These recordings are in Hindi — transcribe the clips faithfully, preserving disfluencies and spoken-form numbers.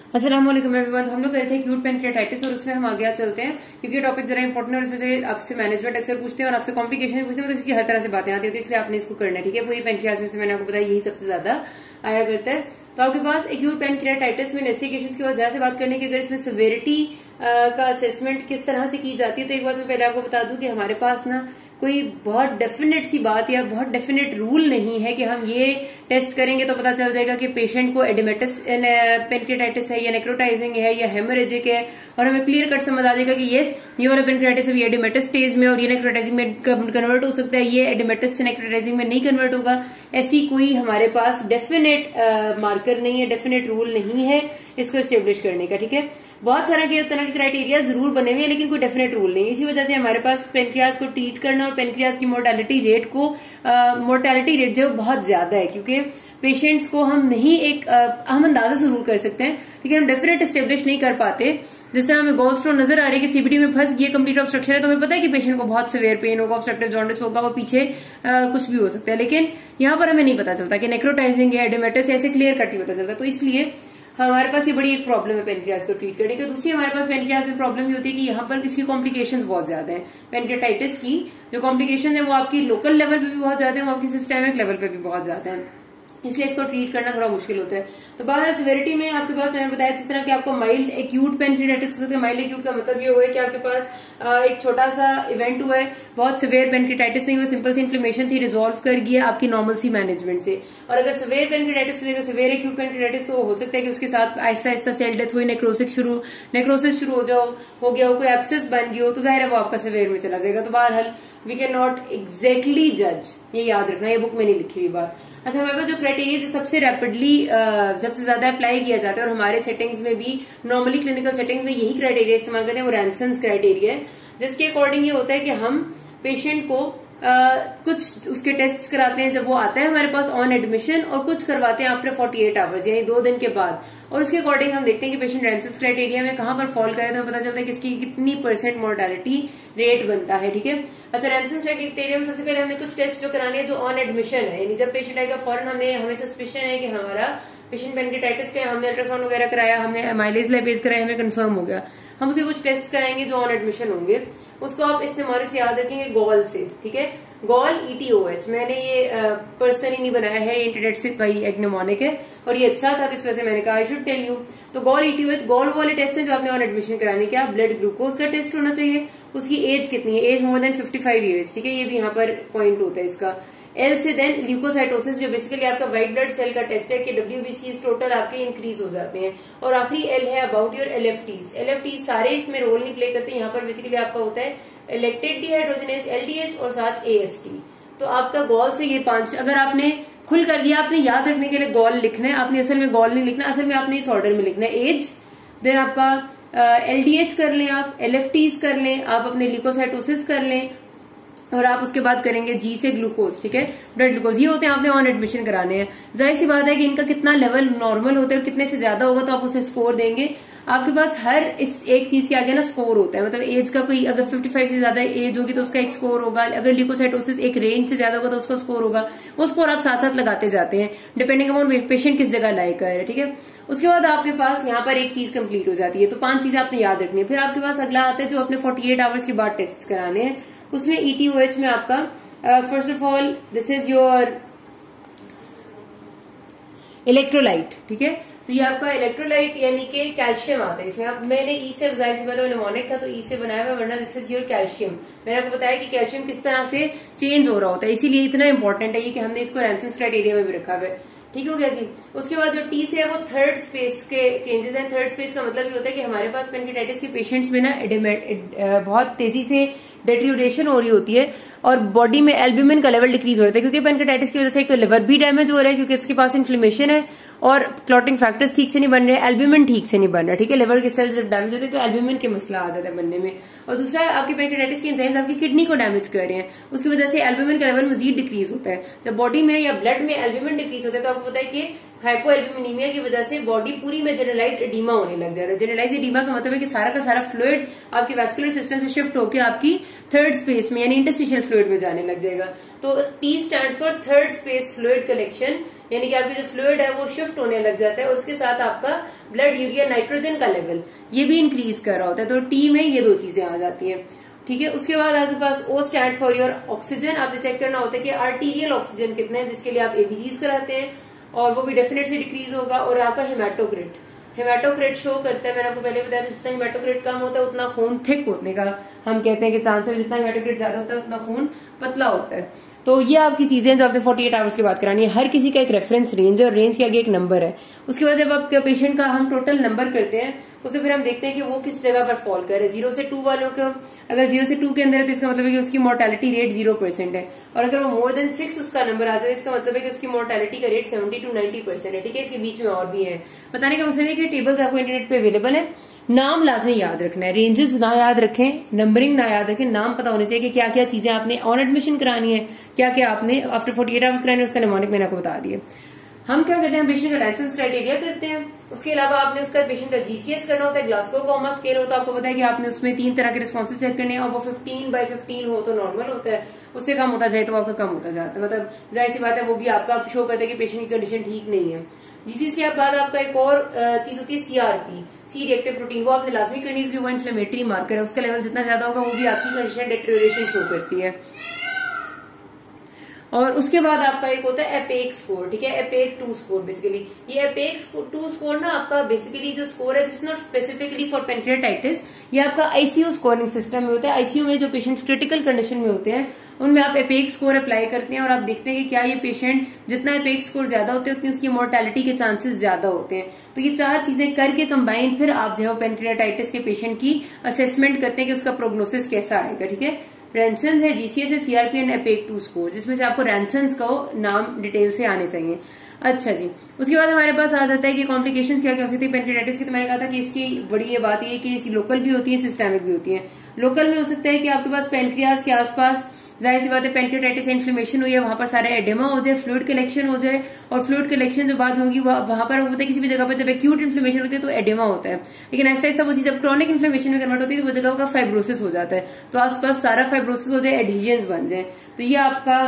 अस्सलाम वालेकुम एवरीवन। हम लोग कर रहे थे एक्यूट पैनक्रियाटाइटिस और उसमें हम आगे चलते हैं क्योंकि टॉपिक जरा इंपॉर्टेंट है और इसमें से आपसे मैनेजमेंट अक्सर पूछते हैं और आपसे कॉम्प्लिकेशन पूछते हैं, तो इसकी हर तरह से बातें आती होती है, इसलिए आपने इसको करना है। ठीक है, पूरी पैनक्रियाज में से मैंने आपको बताया यही सबसे ज्यादा आया करता है। तो आपके पास एक्यूट पैनक्रियाटाइटिस में इन्वेस्टिगेशन के बाद ज्यादा से बात करने की, अगर इसमें सिवियरिटी का असेसमेंट किस तरह से की जाती है, तो एक बात मैं पहले आपको बता दूं कि हमारे पास ना कोई बहुत डेफिनेट सी बात या बहुत डेफिनेट रूल नहीं है कि हम ये टेस्ट करेंगे तो पता चल जाएगा कि पेशेंट को एडिमेटिस पेनक्रियाटाइटिस है या नेक्रोटाइजिंग है या हेमोरेजिक है, और हमें क्लियर कट समझ आ जाएगा कि यस ये वाला पेनक्रियाटाइटिस है, ये एडिमेटिस स्टेज में और ये नेक्रोटाइजिंग में कन्वर्ट हो सकता है, ये एडिमेटिस से नेक्रोटाइजिंग में नहीं कन्वर्ट होगा। ऐसी कोई हमारे पास डेफिनेट मार्कर नहीं है, डेफिनेट रूल नहीं है इसको एस्टेब्लिश करने का। ठीक है, बहुत सारा के तरह के क्राइटेरिया जरूर बने हुए हैं लेकिन कोई डेफिनेट रूल नहीं। इसी वजह से हमारे पास पेनक्रियाज को ट्रीट करना और पेनक्रियाज की मोर्टेलिटी रेट को मोर्टेलिटी रेट जो बहुत ज्यादा है, क्योंकि पेशेंट्स को हम नहीं एक आ, हम अंदाजा जरूर कर सकते हैं लेकिन हम डेफिनेट एस्टेब्लिश नहीं कर पाते। जिस तरह हमें गॉल स्टोन नजर आ रही है कि सीबीडी में फंस गई, कंप्लीट ऑब्स्ट्रक्शन है, तो हमें पता है कि पेशेंट को बहुत सिवियर पेन होगा, ऑब्स्ट्रक्टिव जॉन्डिस होगा, वो पीछे आ, कुछ भी हो सकता है, लेकिन यहाँ पर हमें नहीं पता चलता कि नेक्रोटाइजिंग है, एडिमेटिस ऐसे क्लियर कट ही पता चलता। तो इसलिए हमारे पास ये बड़ी एक प्रॉब्लम है पेनक्रियाज को ट्रीट करने की। दूसरी हमारे पास पेनक्रियाज में प्रॉब्लम ये होती है कि यहाँ पर इसकी कॉम्प्लिकेशंस बहुत ज्यादा हैं। पेनक्रियाटाइटिस की जो कॉम्प्लिकेशन है वो आपकी लोकल लेवल पे भी बहुत ज्यादा है, वो आपकी सिस्टेमिक लेवल पे भी बहुत ज्यादा है, इसलिए इसको ट्रीट करना थोड़ा मुश्किल होता है। तो बात है सिवियरिटी में, आपके पास मैंने बताया जिस तरह कि आपको माइल्ड एक्यूट पेनक्रियाटाइटिस हो सकता है। माइल्ड एक्यूट का मतलब ये हुआ है कि आपके पास एक छोटा सा इवेंट हुआ है, बहुत सिवियर पेनक्रियाटाइटिस नहीं हुआ, सिंपल सी इन्फ्लेमेशन थी, रिजॉल्व कर गई है आपकी नॉर्मल सी मैनेजमेंट से। और अगर सिवियर पेनक्रियाटाइटिस हो जाएगा, सिवियर एक्यूट पेनक्रियाटाइटिस, तो हो सकता है कि उसके साथ आहिस्ता आहिस्ता सेल डेथ हुई, नेक्रोसिस शुरू नेक्रोसिस शुरू हो जाओ हो गया हो, कोई एब्सेस बन गई हो, तो जाहिर है वो आपका सिवियर में चला जाएगा। तो बहरहाल वी कैन नॉट एग्जैक्टली जज, ये याद रखना, ये बुक में नहीं लिखी हुई बात। अच्छा, हमारे पास जो क्राइटेरिया जो सबसे रैपिडली सबसे ज्यादा अप्लाई किया जाता है और हमारे सेटिंग्स में भी नॉर्मली क्लिनिकल सेटिंग्स में यही क्राइटेरिया इस्तेमाल करते हैं, वो रैनसन्स क्राइटेरिया है, जिसके अकॉर्डिंग ये होता है कि हम पेशेंट को Uh, कुछ उसके टेस्ट कराते हैं जब वो आता है हमारे पास ऑन एडमिशन, और कुछ करवाते हैं आफ्टर अड़तालीस आवर्स यानी दो दिन के बाद, और उसके अकॉर्डिंग हम देखते हैं कि पेशेंट रैनसन्स क्राइटेरिया में कहां पर फॉल करे, तो हमें पता चलता है कि इसकी कितनी परसेंट मोर्टेलिटी रेट बनता है। ठीक है, अच्छा, रैनसन्स क्राइटेरिया में सबसे पहले हमने कुछ टेस्ट जो कराने हैं जो ऑन एडमिशन है, यानी जब पेशेंट आएगा फौरन हमने हमें सस्पिशन है कि हमारा पेशेंट पेनक्रियाटाइटिस का, हमने अल्ट्रासाउंड वगैरह कराया, हमने माइलेज लाइपेज कराया, हमें कंफर्म हो गया, हम उसके कुछ टेस्ट कराएंगे जो ऑन एडमिशन होंगे। उसको आप इस निमोनिक से याद रखेंगे गॉल से। ठीक है, गॉल ईटीओएच, मैंने ये पर्सनली नहीं बनाया है, इंटरनेट से कई एक निमोनिक है और ये अच्छा था तो इस वजह से मैंने कहा आई शुड टेल यू। तो गॉल ईटीओएच गॉल वाले टेस्ट है जो आपने ऑन एडमिशन कराने के, ब्लड ग्लूकोज का टेस्ट होना चाहिए, उसकी एज कितनी है, age more than fifty five years. ठीक है, ये भी यहाँ पर पॉइंट होता है इसका। एल से देन ल्यूकोसाइटोसिस, जो बेसिकली आपका व्हाइट ब्लड सेल का टेस्ट है कि डब्ल्यूबीसी टोटल आपके इंक्रीज हो जाते हैं। और आखिरी एल है अबाउट योर एलएफटीज। एलएफटीज सारे इसमें रोल नहीं प्ले करते, यहाँ पर बेसिकली आपका होता है इलेक्टेड डिहाइड्रोजनेज, एलडीएच और साथ एएसटी। तो आपका गॉल से ये पांच, अगर आपने खुल कर दिया, आपने याद रखने के लिए गॉल लिखना है, आपने असल में गॉल नहीं लिखना, असल में आपने इस ऑर्डर में लिखना है। एज, देन आपका एलडीएच कर लें, आप एलएफटीज कर लें, आप अपने ल्यूकोसाइटोसिस कर लें, और आप उसके बाद करेंगे जी से ग्लूकोज। ठीक है, ब्लड ग्लूकोज, ये होते हैं आपने ऑन एडमिशन कराने हैं। जाहिर सी बात है कि इनका कितना लेवल नॉर्मल होता है और कितने से ज्यादा होगा तो आप उसे स्कोर देंगे। आपके पास हर इस एक चीज के आगे ना स्कोर होता है, मतलब एज का कोई अगर पचपन से ज्यादा एज होगी तो उसका एक स्कोर होगा, अगर ल्यूकोसाइटोसिस एक रेंज से ज्यादा होगा तो उसका स्कोर होगा, वो स्कोर आप साथ साथ लगाते जाते हैं डिपेंडिंग अपॉन पेशेंट किस जगह लाइक है। ठीक है, उसके बाद आपके पास यहाँ पर एक चीज कंप्लीट हो जाती है, तो पांच चीजें आपने याद रखनी है। फिर आपके पास अगला आता है जो अपने अड़तालीस आवर्स के बाद टेस्ट कराने हैं, उसमें ईटीओएच में आपका first of all this is your electrolyte. ठीक है, तो ये आपका इलेक्ट्रोलाइट यानी कि कैल्शियम आता है इसमें। आप मैंने ई से, जाहिर सी बात है निमोनिक था तो ई से बनाया हुआ, वरना दिस इज योर कैल्शियम। मैंने आपको बताया कि कैल्शियम किस तरह से चेंज हो रहा होता है, इसीलिए इतना इंपॉर्टेंट है ये कि हमने इसको रैनसन्स क्राइटेरिया में भी रखा हुआ है। ठीक हो गया जी। उसके बाद जो टी से है वो थर्ड स्पेस के चेंजेस हैं। थर्ड स्पेस का मतलब ये होता है कि हमारे पास पेनक्रियाटाइटिस के पेशेंट्स में ना बहुत तेजी से डेट्रियोरेशन हो रही होती है और बॉडी में एल्ब्यूमिन का लेवल डिक्रीज हो रहा है, क्योंकि पेनक्रियाटाइटिस की वजह से एक तो लिवर भी डैमेज हो रहा है क्योंकि उसके पास इन्फ्लेमेशन है और क्लॉटिंग फैक्टर्स ठीक से नहीं बन रहे, एल्ब्यूमिन ठीक से नहीं बन रहा। ठीक है, लिवर के सेल्स जब डैमेज होते हैं तो एल्ब्यूमिन के मसला आ जाता है बनने में। और दूसरा, आपकी पेनक्रियाटाइटिस के एंजाइम्स आपकी किडनी को डैमेज कर रहे हैं, उसकी वजह से एल्ब्यूमिन का लेवल मजीद डिक्रीज होता है। जब बॉडी में या ब्लड में एल्ब्यूमिन डिक्रीज होता है तो आपको पता है कि हाइपोएल्ब्यूमिनीमिया की वजह से बॉडी पूरी में जनरलाइज्ड एडीमा होने लग जाता है। जनरलाइज्ड एडीमा का मतलब है कि सारा का सारा फ्लूइड आपकी वैस्कुलर सिस्टम से शिफ्ट होकर आपकी थर्ड स्पेस में यानी इंटरस्टिशियल फ्लूइड में जाने लग जाएगा। तो T stand for third space fluid collection यानी कि आपकी जो फ्लूइड है वो शिफ्ट होने लग जाता है और उसके साथ आपका ब्लड यूरिया नाइट्रोजन का लेवल ये भी इंक्रीज कर रहा होता है। तो टी में ये दो चीजें आ जाती है, ठीक है। उसके बाद आपके पास O stands for your oxygen. आपने चेक करना होता है कि आर्टीरियल ऑक्सीजन कितना है, जिसके लिए आप एबीजीज कराते हैं और वो भी डेफिनेटली डिक्रीज होगा। और आपका हेमाटोक्रिट, हेमाटोक्रिट शो करता है, मैंने आपको पहले बताया था, जितना हेमाटोक्रिट कम होता है उतना खून थिक होने का हम कहते हैं कि चांस है, जितना हेमाटोक्रिट ज्यादा होता है उतना खून पतला होता है। तो ये आपकी चीजें जो आपने अड़तालीस आवर्स की बात करानी है, हर किसी का एक रेफरेंस रेंज है और रेंज के आगे एक नंबर है। उसके बाद जब आपके पेशेंट का हम टोटल नंबर करते हैं उससे फिर हम देखते हैं कि वो किस जगह पर फॉल कर रहे हैं। जीरो से टू वालों का अगर जीरो से टू के अंदर है तो इसका मतलब है कि उसकी मोर्टेलिटी रेट जीरो परसेंट है, और अगर वो मोर देन सिक्स उसका नंबर आ जाए इसका मतलब है कि उसकी मोर्टेलिटी का rate seventy to ninety percent है, ठीक है। इसके बीच में और भी है। बताने का मसला है कि टेबल्स आपको इंटरनेट पे अवेलेबल है। नाम लाजमी याद रखना है, रेंजेस ना याद रखें, नंबरिंग ना याद रखें, नाम पता होने चाहिए कि क्या क्या चीजें आपने ऑन एडमिशन करानी है, क्या क्या आपने आफ्टर फोर्टी एट आवर्स करानी है, उसका निमोनिक मैंने आपको बता दिया। हम क्या करते हैं, पेशेंट का रेंसेंस क्राइटेरिया करते हैं। उसके अलावा आपने उसका पेशेंट का जीसीएस करना होता है, ग्लासगो कॉमा स्केल होता है। आपको पता है कि आपने उसमें तीन तरह के रिस्पॉन्सेज चेक करने हैं और वो फिफ्टीन बाई फिफ्टीन हो तो नॉर्मल होता है, उससे कम होता जाए तो आपका कम होता जाता है। मतलब जाहिर सी बात है वो भी आपका शो करता है कि पेशेंट की कंडीशन ठीक नहीं है। जीसीएस के बाद आपका एक और चीज होती है सीआरपी, सी रिएक्टिव प्रोटीन। वो आपने लाजमी करनी है क्योंकि वो इन्फ्लेमेटरी मार्कर है, उसका लेवल जितना ज्यादा होगा वो भी आपकी कंडीशन डिटेरियोरेशन शो करती है। और उसके बाद आपका एक होता है एपेक स्कोर, ठीक है, एपेक टू स्कोर। बेसिकली ये एपेक टू स्कोर ना आपका बेसिकली जो स्कोर है this not specifically for pancreatitis, ये आपका आईसीयू स्कोरिंग सिस्टम में होता है। आईसीयू में जो पेशेंट्स क्रिटिकल कंडीशन में होते हैं उनमें आप एपेक स्कोर अप्लाई करते हैं और आप देखते हैं कि क्या ये पेशेंट जितना एपेक स्कोर ज्यादा होते हैं उतनी उसकी मोर्टेलिटी के चांसेस ज्यादा होते हैं। तो ये चार चीजें करके कंबाइन फिर आप जो है पेनक्रियाटाइटिस के पेशेंट की असेसमेंट करते हैं कि उसका प्रोग्नोसिस कैसा आएगा, ठीक है। रैंसन्स है, जीसीएस है, CRP and APACHE two score, जिसमें से आपको रैंसन्स का नाम डिटेल से आने चाहिए। अच्छा जी, उसके बाद हमारे पास आ जाता है कि कॉम्प्लिकेशंस क्या क्या हो सकती है पेनक्रियाटाइटिस की। तो मैंने कहा था कि इसकी बड़ी ये बात ये है कि इसकी लोकल भी होती है, सिस्टेमिक भी होती है। लोकल में हो सकता है कि आपके पास पेनक्रियाज के आसपास जाहिर सी बात है पेनक्रियाटाइटिस इन्फ्लेमेशन हुई है, वहां पर सारा एडेमा हो जाए, फ्लूइड कलेक्शन हो जाए, और फ्लूइड कलेक्शन जो बाद में होगी वहां पर होता है किसी भी जगह पर जब एक्यूट इन्फ्लेमेशन होती है तो एडेमा होता है। लेकिन ऐसा ऐसा वो चीज जब क्रॉनिक इन्फ्लेमेशन में कन्वर्ट होती है तो वो जगह का फाइब्रोसिस हो जाता है, तो आसपास सारा फाइब्रोसिस हो जाए, एडहीजन्स बन जाए। तो ये आपका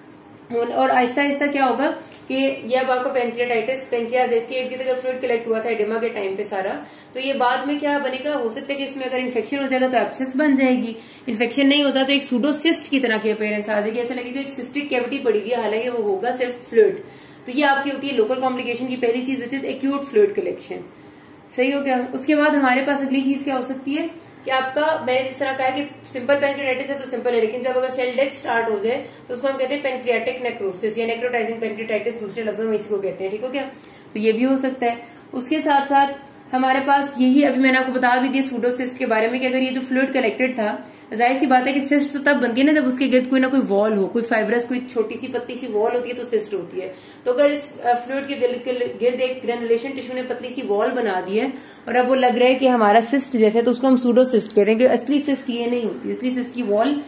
और आहिस्ता आहिस्ता क्या होगा कि ये अब आपको पेनक्रियाटाइटिस पेनक्रियाज इसके इर्द गिर्द अगर फ्लूइड कलेक्ट हुआ था एडेमा के टाइम पे सारा, तो ये बाद में क्या बनेगा, हो सकता है कि इसमें अगर इन्फेक्शन हो जाएगा तो एब्सेस बन जाएगी, इन्फेक्शन नहीं होता तो एक सूडोसिस्ट की तरह की अपीयरेंस आ जाएगी, ऐसा लगेगा एक सिस्टिक कैविटी पड़ी हुई है, हालांकि वो होगा सिर्फ फ्लूइड। तो ये आपकी होती है लोकल कॉम्प्लिकेशन की पहली चीज which is acute fluid collection. सही हो गया। उसके बाद हमारे पास अगली चीज क्या हो सकती है कि आपका मैंने जिस तरह कहा कि सिंपल पेनक्रियाटाइटिस है तो सिंपल है, लेकिन जब अगर सेल डेथ स्टार्ट हो जाए तो उसको हम कहते हैं पेनक्रियाटिक नेक्रोसिस या नेक्रोटाइजिंग पेनक्रियाटाइटिस, दूसरे लफ्जों में इसी को कहते हैं, ठीक हो क्या। तो ये भी हो सकता है। उसके साथ साथ हमारे पास यही अभी मैंने आपको बता भी दिया सूडोसिस्ट के बारे में कि अगर ये जो फ्लूइड कलेक्टेड था, जाहिर सी बात है कि सिस्ट तो तब बनती है ना जब उसके गिर्द कोई ना कोई वॉल हो, कोई फाइब्रस कोई छोटी सी पतली सी वॉल होती है तो सिस्ट होती है। तो अगर इस फ्लूइड के गिर्द एक ग्रेनुलेशन टिश्यू ने पतली सी वॉल बना दी है और अब वो लग रहा है कि हमारा सिस्ट जैसे, तो उसको हम सूडोसिस्ट कह रहे हैं। असली सिस्ट ये नहीं होती, असली सिस्ट की वॉल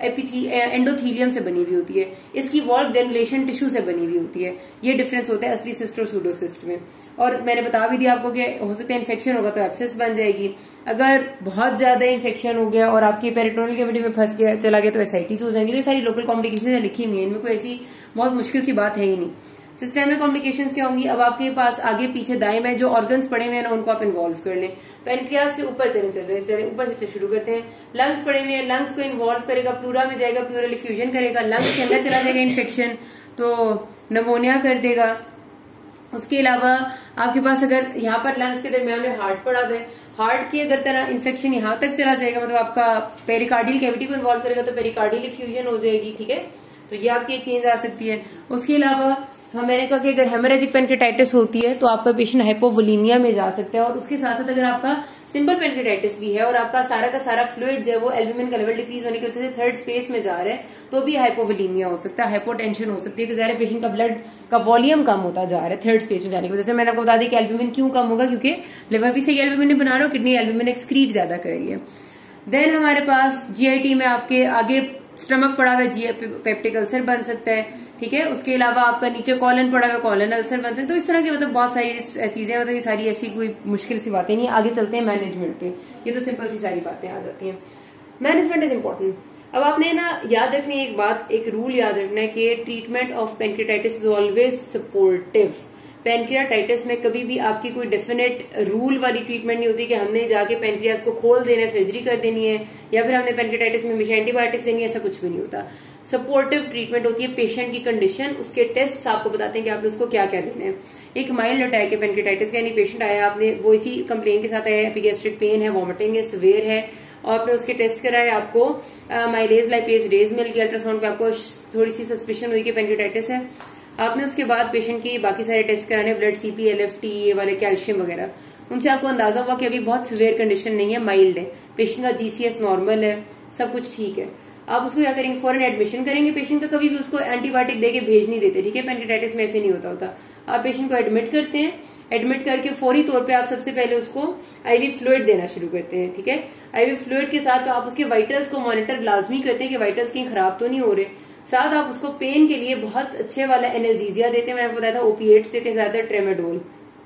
एंडोथीलियम से बनी हुई होती है, इसकी वॉल ग्रेनुलेशन टिश्यू से बनी हुई होती है। ये डिफरेंस होता है असली सिस्ट और सूडोसिस्ट में। और मैंने बता भी दिया आपको कि हो सकता है इन्फेक्शन होगा तो एब्सेस बन जाएगी, अगर बहुत ज्यादा इन्फेक्शन हो गया और आपकी पेरिटोनियल कैविटी में फंस गया चला गया तो एसाइटिस हो जाएंगी। तो ये सारी लोकल कॉम्प्लिकेशन लिखी हुई है, इनमें कोई ऐसी बहुत मुश्किल सी बात है ही नहीं। सिस्टेमिक कॉम्प्लिकेशंस क्या होंगी, अब आपके पास आगे पीछे दाएं में जो ऑर्गन्स पड़े हुए हैं ना उनको आप इन्वॉल्व कर लें। पेनक्रियाज से ऊपर चले चले चले ऊपर से शुरू करते हैं। लंग्स पड़े हुए हैं, लंग्स को इन्वॉल्व करेगा, प्लूरा में जाएगा, प्लूरल इफ्यूजन करेगा, लंग्स के अंदर चला जाएगा इन्फेक्शन तो नमोनिया कर देगा। उसके अलावा आपके पास अगर यहाँ पर लंग्स के दरमियान में हार्ट पड़ा हुआ है, हार्ट की अगर तरह इन्फेक्शन यहाँ तक चला जाएगा मतलब आपका पेरिकार्डियल कैविटी को इन्वॉल्व करेगा तो पेरिकार्डियल इफ्यूजन हो जाएगी, ठीक है। तो ये आपकी चेंज आ सकती है। उसके अलावा हम मैंने कहा कि अगर हेमोरेजिक पेनक्रियाटाइटिस होती है तो आपका पेशेंट हाइपोवोलीमिया में जा सकता है, और उसके साथ साथ अगर आपका सिंपल पेनक्रियाटाइटिस भी है और आपका सारा का सारा फ्लूइड जो है वो एल्ब्यूमिन का लेवल डिक्रीज होने की वजह से थर्ड स्पेस में जा रहा है तो भी हाइपोवोलीमिया हो सकता है, हाइपोटेंशन हो सकती है कि ज़ाहिर पेशेंट का ब्लड का वॉल्यूम कम होता जा रहा है थर्ड स्पेस में जाने की वजह से। मैंने आपको बता दी कि एल्ब्यूमिन क्यों कम होगा, क्योंकि लिवर भी सही एल्ब्यूमिन नहीं बना रहा हो, किडनी एल्ब्यूमिन एक्सक्रीट ज्यादा कर रही है। देन हमारे पास जीआईटी में आपके आगे स्टमक पड़ा हुआ है, जी पेप्टिक अल्सर बन सकता है, ठीक है। उसके अलावा आपका नीचे कॉलन पड़ा हुआ है, कॉलन अल्सर बन सकता है। तो इस तरह की मतलब बहुत सारी चीजें, मतलब ये सारी ऐसी कोई मुश्किल सी बातें नहीं। आगे चलते हैं मैनेजमेंट पे, ये तो सिंपल सी सारी बातें आ जाती हैं। Management is important. अब आपने ना याद रखनी है एक बात, एक रूल याद रखना है कि treatment of pancreatitis is always supportive. Pancreatitis में कभी भी आपकी कोई डेफिनेट रूल वाली ट्रीटमेंट नहीं होती कि हमने जाके पेनक्रियास को खोल देना है, सर्जरी कर देनी है, या फिर हमने पेनक्रियाटाइटिस में हमेशा एंटीबायोटिक्स देनी है, ऐसा कुछ भी नहीं होता। सपोर्टिव ट्रीटमेंट होती है, पेशेंट की कंडीशन, उसके टेस्ट आपको बताते हैं कि आपने उसको क्या क्या देना है। एक माइल्ड अटैक है पेनक्रियाटाइटिस का, यानी पेशेंट आया, आपने वो इसी कंप्लेन के साथ आया, एपिगैस्ट्रिक पेन है, वॉमिटिंग है, सिवियर है, और आपने उसके टेस्ट कराए, आपको माइलेज लाइपेज रेज मिल गया, अल्ट्रासाउंड पे आपको थोड़ी सी सस्पिशन हुई कि पेनक्रियाटाइटिस है। आपने उसके बाद पेशेंट की बाकी सारे टेस्ट कराने, ब्लड सीपी, एलएफटी, ये वाले कैल्शियम वगैरह, उनसे आपको अंदाजा हुआ कि अभी बहुत सिवियर कंडीशन नहीं है, माइल्ड है, पेशेंट का जीसीएस नॉर्मल है, सब कुछ ठीक है। आप उसको क्या करेंगे, फौरन एडमिशन करेंगे पेशेंट का, कभी भी उसको एंटीबायोटिक देके भेज नहीं देते, ठीक है। पेनक्रियाटाइटिस में ऐसे नहीं होता होता आप पेशेंट को एडमिट करते हैं, एडमिट करके फौरी तौर पे आप सबसे पहले उसको आईवी फ्लूइड देना शुरू करते हैं, ठीक है। आईवी फ्लूइड के साथ आप उसके वाइटल्स को मॉनिटर लाजमी करते हैं कि वाइटल्स कहीं खराब तो नहीं हो रहे। साथ आप उसको पेन के लिए बहुत अच्छे वाला एनाल्जेसिया देते हैं, मैंने आपको बताया था, ओपिएट्स देते हैं, ज्यादातर ट्रेमाडोल,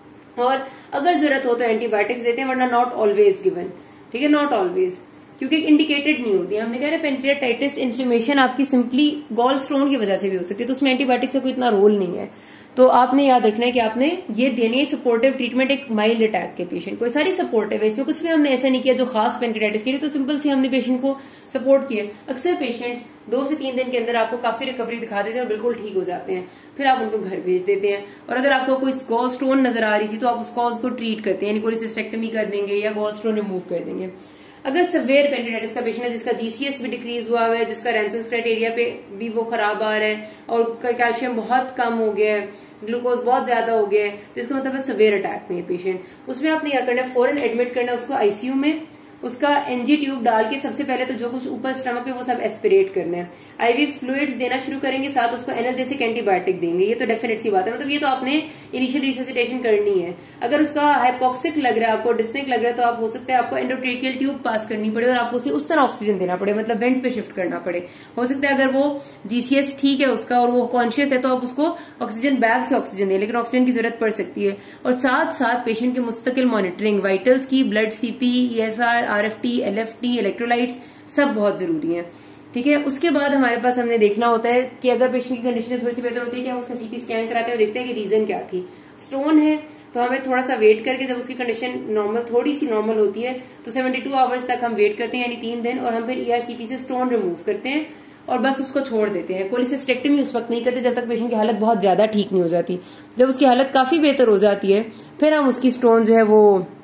और अगर जरूरत हो तो एंटीबायोटिक्स देते हैं, वरना नॉट ऑलवेज गिवन, ठीक है, नॉट ऑलवेज, क्योंकि इंडिकेटेड नहीं होती। हमने कहा पेनक्रियाटाइटिस इन्फ्लेमेशन आपकी सिंपली गॉल स्टोन की वजह से भी हो सकती है, तो उसमें एंटीबायोटिक्स का कोई इतना रोल नहीं है। तो आपने याद रखना है कि आपने ये देनी है सपोर्टिव ट्रीटमेंट एक माइल्ड अटैक के पेशेंट को, सारी सपोर्टिव है, इसमें कुछ भी हमने ऐसा नहीं किया जो खास पेनक्रियाटाइटिस के लिए, तो सिंपल से हमने पेशेंट को सपोर्ट किया। अक्सर पेशेंट्स दो से तीन दिन के अंदर आपको काफी रिकवरी दिखा देते हैं और बिल्कुल ठीक हो जाते हैं, फिर आप उनको घर भेज देते हैं। और अगर आपको कोई गॉल स्टोन नजर आ रही थी तो आप उस कॉज को ट्रीट करते हैं, यानी कोलिसिस्टेक्टमी कर देंगे या गॉल स्टोन रिमूव कर देंगे। अगर सिवियर पेनक्रियाटाइटिस का पेशेंट है, जिसका जीसीएस भी डिक्रीज हुआ हुआ है, जिसका रैंसन्स क्राइटेरिया पे भी वो खराब आ रहा है, और कैल्शियम बहुत कम हो गया है, ग्लूकोज बहुत ज्यादा हो गया है, तो इसका मतलब है सिवियर अटैक में है पेशेंट, उसमें आपने क्या करना है, फौरन एडमिट करना है उसको आईसीयू में, उसका एनजी ट्यूब डाल के सबसे पहले तो जो कुछ ऊपर स्टमक पे वो सब एस्पिरेट करना है, आईवी फ्लूइड्स देना शुरू करेंगे, साथ उसको एनाल्जेसिक एंटीबायोटिक देंगे, ये तो डेफिनेट सी बात है, मतलब ये तो आपने इनिशियल रिससिटेशन करनी है। अगर उसका हाइपोक्सिक लग रहा है, आपको डिस्निक लग रहा है, तो आप हो सकता है आपको एंडोट्रेकियल ट्यूब पास करनी पड़े और आपको उसे उस तरह ऑक्सीजन देना पड़े, मतलब वेंट पे शिफ्ट करना पड़े। हो सकता है अगर वो जीसीएस ठीक है उसका और वो कॉन्शियस है तो आप उसको ऑक्सीजन बैग से ऑक्सीजन दें, लेकिन ऑक्सीजन की जरूरत पड़ सकती है। और साथ साथ पेशेंट की मुस्तकिल मॉनिटरिंग, वाइटल्स की, blood CP, ESR, RFT, LFT, electrolytes सब बहुत जरूरी है, ठीक है। उसके बाद हमारे पास हमने देखना होता है कि अगर पेशेंट की कंडीशन थोड़ी सी बेहतर होती है कि हम उसका सीटी स्कैन कराते हैं और देखते हैं कि रीजन क्या थी। स्टोन है तो हमें थोड़ा सा वेट करके, जब उसकी कंडीशन नॉर्मल थोड़ी सी नॉर्मल होती है तो बहत्तर आवर्स तक हम वेट करते हैं, यानी तीन दिन, और हम फिर ईआरसीपी से स्टोन रिमूव करते हैं और बस उसको छोड़ देते हैं। कोलिसिस्टेक्टमी उस वक्त नहीं करते जब तक पेशेंट की हालत बहुत ज्यादा ठीक नहीं हो जाती। जब उसकी हालत काफी बेहतर हो जाती है फिर हम उसकी स्टोन जो है वो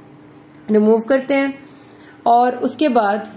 रिमूव करते हैं, और उसके बाद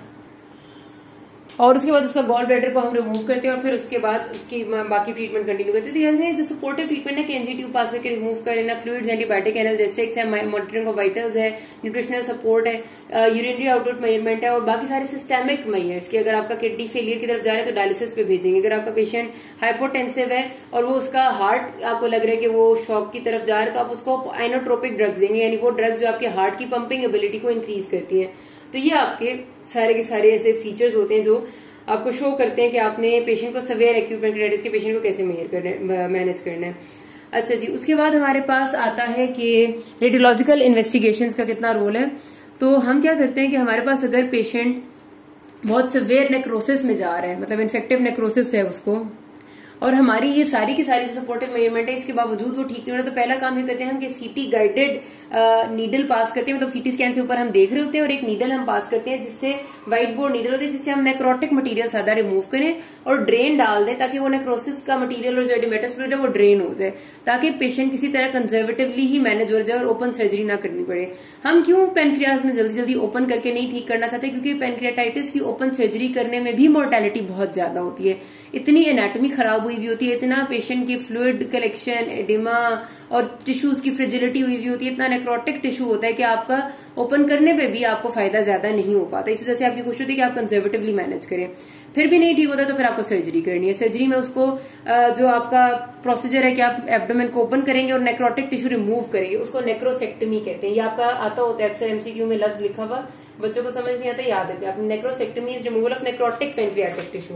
और उसके बाद उसका गॉल ब्लैडर को हम रिमूव करते हैं, और फिर उसके बाद उसकी बाकी ट्रीटमेंट कंटिन्यू करते हैं। तो जो सपोर्टिव ट्रीटमेंट है, केएनजी ट्यूब पास करके रिमूव कर लेना, फ्लूइड्स, एंटीबायोटिक, एनाल्जेसिक्स है, मॉनिटरिंग ऑफ वाइटल्स है, न्यूट्रिशनल सपोर्ट है, यूरिनरी आउटपुट मेजरमेंट है, और बाकी सारे सिस्टेमिक मेजर्स कि अगर आपका किडनी फेलियर की तरफ जा रहा है तो डायलिसिस पे भेजेंगे। अगर आपका पेशेंट हाइपोटेंसिव है और वो उसका हार्ट आपको लग रहा है कि वो शॉक की तरफ जा रहा है तो आप उसको आइनोट्रोपिक ड्रग्स देंगे, यानी वो ड्रग्स जो आपके हार्ट की पंपिंग एबिलिटी को इंक्रीज करती है। तो ये आपके सारे के सारे ऐसे फीचर्स होते हैं जो आपको शो करते हैं कि आपने पेशेंट को सिवियर एक्यूट पेनक्रियाटाइटिस के पेशेंट को कैसे मेजर करना मैनेज करना है। अच्छा जी, उसके बाद हमारे पास आता है कि रेडियोलॉजिकल इन्वेस्टिगेशंस का कितना रोल है। तो हम क्या करते हैं कि हमारे पास अगर पेशेंट बहुत सिवियर नेक्रोसिस में जा रहा है, मतलब इन्फेक्टिव नेक्रोसिस है उसको, और हमारी ये सारी की सारी जो सपोर्टिव मेजरमेंट है इसके बावजूद वो ठीक नहीं हो रहा, तो पहला काम ये करते हैं हम कि सीटी गाइडेड नीडल पास करते हैं, मतलब सीटी स्कैन से ऊपर हम देख रहे होते हैं और एक नीडल हम पास करते हैं जिससे व्हाइट बोर्ड नीडल होती है, जिससे हम नेक्रोटिक मटेरियल सादा रिमूव करें और ड्रेन डाल दें ताकि वो नेक्रोसिस का मटेरियल और जो एडिमेटस फ्लूइड है वो ड्रेन हो जाए, ताकि पेशेंट किसी तरह कंजर्वेटिवली ही मैनेज हो जाए और ओपन सर्जरी ना करनी पड़े। हम क्यों पेनक्रियाज में जल्दी जल्दी ओपन करके नहीं ठीक करना चाहते, क्योंकि पेनक्रियाटाइटिस की ओपन सर्जरी करने में भी मोर्टेलिटी बहुत ज्यादा होती है, इतनी एनाटॉमी खराब हुई हुई होती है, इतना पेशेंट की फ्लूइड कलेक्शन, एडिमा और टिश्यूज की फ्रिजिलिटी हुई हुई होती है, इतना नेक्रोटिक टिश्यू होता है कि आपका ओपन करने पे भी आपको फायदा ज्यादा नहीं हो पाता। इस वजह से आपकी कोशिश होती है कि आप कंजर्वेटिवली मैनेज करें। फिर भी नहीं ठीक होता तो फिर आपको सर्जरी करनी है। सर्जरी में उसको जो आपका प्रोसीजर है कि आप एब्डोमेन को ओपन करेंगे और नेक्रोटिक टिश्यू रिमूव करेंगे, उसको नेक्रोसेक्टमी कहते हैं। ये आपका आता होता है अक्सर एमसीक्यू में लफ्ज लिखा हुआ, बच्चों को समझ नहीं आता, याद रखिए आपने, necrosectomy is removal of necrotic pancreatic tissue.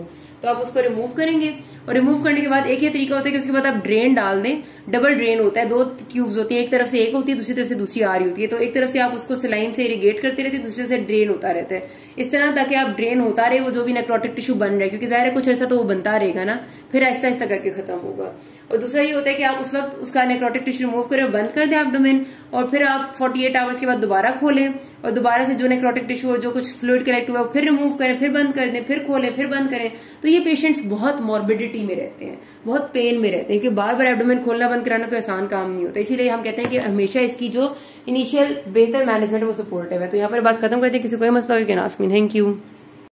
तो आप उसको रिमूव करेंगे और रिमूव करने के बाद एक ही तरीका होता है कि उसके बाद आप ड्रेन डाल दें। डबल ड्रेन होता है, दो ट्यूब्स होती है, एक तरफ से एक होती है, दूसरी तरफ से दूसरी आ रही होती है। तो एक तरफ से आप उसको सलाइन से इरिगेट करते रहते हैं, दूसरी से ड्रेन होता रहता है इस तरह, ताकि आप ड्रेन होता रहे वो जो भी नेक्रोटिक टिश्यू बन रहा है, क्योंकि जाहिर है कुछ ऐसा तो वो बनता रहेगा ना, फिर आहिस्ता आहिस्ता करके खत्म होगा। और दूसरा ये होता है कि आप उस वक्त उसका नेक्रोटिक टिश्यू रिमूव करें, बंद कर दें एब्डोमेन, और फिर आप अड़तालीस आवर्स के बाद दोबारा खोलें और दोबारा से जो नेक्रोटिक टिश्यू और जो कुछ फ्लूइड कलेक्ट हुआ है फिर रिमूव करें, फिर बंद कर दें, फिर खोलें, फिर बंद करें। तो ये पेशेंट्स बहुत मॉर्बिडिटी में रहते हैं, बहुत पेन में रहते हैं, क्योंकि बार बार एब्डोमेन खोलना बंद कराना कोई आसान काम नहीं होता। इसीलिए हम कहते हैं कि हमेशा इसकी जो इनिशियल बेहतर मैनेजमेंट वो सपोर्टिव है। तो यहाँ पर बात खत्म करते हैं। किसी कोई मसला हो can ask me. Thank you.